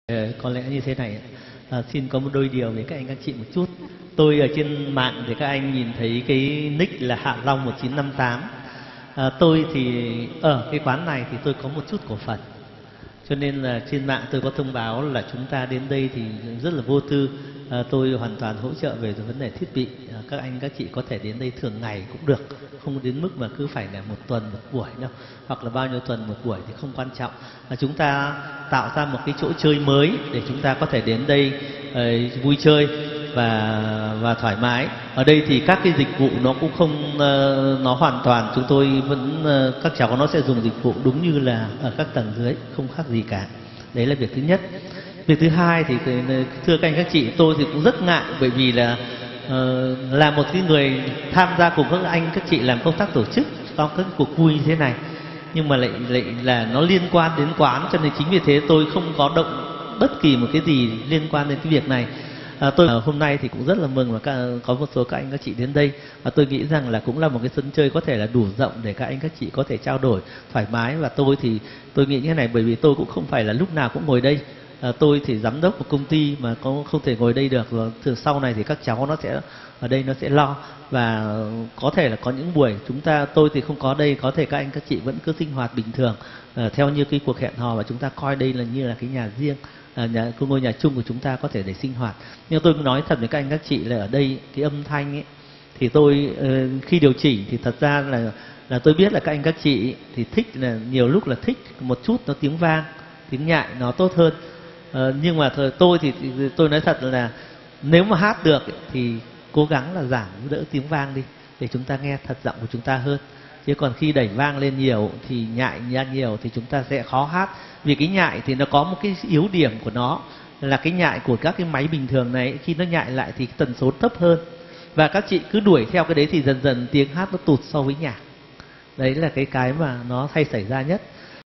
Có lẽ như thế này, xin có một đôi điều với các anh các chị một chút. Tôi ở trên mạng thì các anh nhìn thấy cái nick là Hạ Long 1958. Tôi thì ở cái quán này thì tôi có một chút cổ phần, cho nên là trên mạng tôi có thông báo là chúng ta đến đây thì rất là vô tư. Tôi hoàn toàn hỗ trợ về vấn đề thiết bị. Các anh các chị có thể đến đây thường ngày cũng được, không đến mức mà cứ phải là một tuần một buổi đâu, hoặc là bao nhiêu tuần một buổi thì không quan trọng. Chúng ta tạo ra một cái chỗ chơi mới để chúng ta có thể đến đây vui chơi và thoải mái. Ở đây thì các cái dịch vụ nó cũng không, nó hoàn toàn chúng tôi vẫn, các cháu nó sẽ dùng dịch vụ đúng như là ở các tầng dưới, không khác gì cả. Đấy là việc thứ nhất. Việc thứ hai thì thưa các anh các chị, tôi thì cũng rất ngại, bởi vì là một cái người tham gia cùng các anh các chị làm công tác tổ chức trong các cuộc vui như thế này, nhưng mà lại là nó liên quan đến quán, cho nên chính vì thế tôi không có động bất kỳ một cái gì liên quan đến cái việc này. Tôi hôm nay thì cũng rất là mừng là có một số các anh các chị đến đây, và tôi nghĩ rằng là cũng là một cái sân chơi có thể là đủ rộng để các anh các chị có thể trao đổi thoải mái. Và tôi thì tôi nghĩ như thế này, bởi vì tôi cũng không phải là lúc nào cũng ngồi đây. Tôi thì giám đốc một công ty mà không thể ngồi đây được, và từ sau này thì các cháu nó sẽ ở đây, nó sẽ lo, và có thể là có những buổi tôi thì không có đây, có thể các anh các chị vẫn cứ sinh hoạt bình thường theo như cái cuộc hẹn hò, và chúng ta coi đây là như là cái nhà riêng, ngôi nhà chung của chúng ta có thể để sinh hoạt. Nhưng tôi nói thật với các anh các chị là ở đây cái âm thanh ấy, thì tôi khi điều chỉnh thì thật ra là tôi biết là các anh các chị thì thích, là nhiều lúc là thích một chút nó tiếng vang, tiếng nhại nó tốt hơn. Nhưng mà tôi thì tôi nói thật là nếu mà hát được thì cố gắng là giảm đỡ tiếng vang đi để chúng ta nghe thật giọng của chúng ta hơn. Chứ còn khi đẩy vang lên nhiều thì nhại ra nhiều thì chúng ta sẽ khó hát. Vì cái nhại thì nó có một cái yếu điểm của nó, là cái nhại của các cái máy bình thường này khi nó nhại lại thì tần số thấp hơn, và các chị cứ đuổi theo cái đấy thì dần dần tiếng hát nó tụt so với nhạc. Đấy là cái mà nó hay xảy ra nhất.